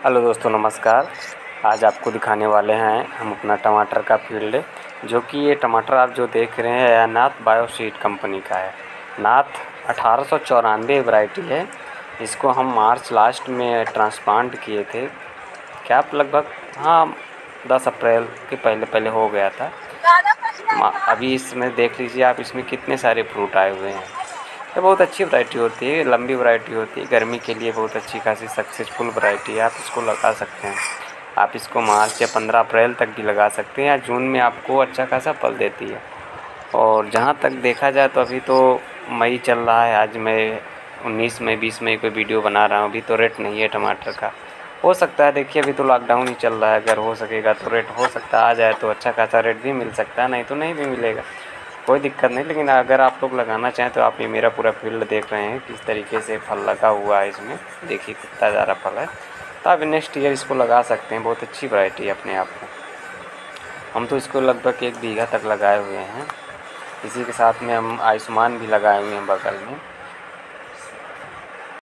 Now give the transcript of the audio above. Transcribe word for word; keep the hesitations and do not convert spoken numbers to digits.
Hello दोस्तों, नमस्कार। आज आपको दिखाने वाले हैं हम अपना टमाटर का फील्ड, जो कि ये टमाटर आप जो देख रहे हैं नाथ बायोसीड कंपनी का है। नाथ अठारह सौ चौरानवे वैरायटी है। इसको हम मार्च लास्ट में ट्रांसप्लांट किए थे, क्या आप लगभग हाँ दस अप्रैल के पहले पहले हो गया था। अभी इसमें देख लीजिए आप, इसमें कितने सारे फ्रूट आए हुए हैं। ये बहुत अच्छी वैरायटी होती है, लंबी वैरायटी होती है, गर्मी के लिए बहुत अच्छी खासी सक्सेसफुल वैरायटी है। आप इसको लगा सकते हैं। आप इसको मार्च या पंद्रह अप्रैल तक भी लगा सकते हैं, या जून में आपको अच्छा खासा फल देती है। और जहाँ तक देखा जाए तो अभी तो मई चल रहा है, आज मैं उन्नीस मई बीस मई को वीडियो बना रहा हूँ। अभी तो रेट नहीं है टमाटर का। हो सकता है, देखिए अभी तो लॉकडाउन ही चल रहा है, अगर हो सकेगा तो रेट हो सकता है आ जाए तो अच्छा खासा रेट भी मिल सकता है, नहीं तो नहीं भी मिलेगा, कोई दिक्कत नहीं। लेकिन अगर आप लोग लगाना चाहें तो आप ये मेरा पूरा फील्ड देख रहे हैं किस तरीके से फल लगा हुआ है इसमें, देखिए कितना ज़्यादा फल है। तो आप नेक्स्ट ईयर इसको लगा सकते हैं, बहुत अच्छी वैरायटी है अपने आप में। हम तो इसको लगभग एक बीघा तक लगाए हुए हैं। इसी के साथ में हम आयुष्मान भी लगाए हुए हैं बगल में।